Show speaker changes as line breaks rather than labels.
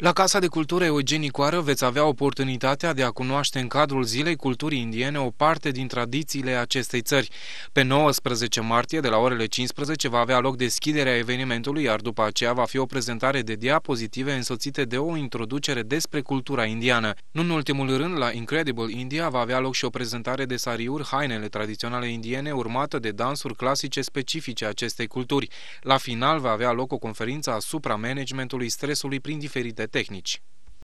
La Casa de Cultură Eugen Coară veți avea oportunitatea de a cunoaște în cadrul Zilei Culturii Indiene o parte din tradițiile acestei țări. Pe 19 martie, de la orele 15, va avea loc deschiderea evenimentului, iar după aceea va fi o prezentare de diapozitive însoțite de o introducere despre cultura indiană. Nu în ultimul rând, la Incredible India va avea loc și o prezentare de sariuri, hainele tradiționale indiene, urmată de dansuri clasice specifice acestei culturi. La final va avea loc o conferință asupra managementului stresului prin diferite tehnici.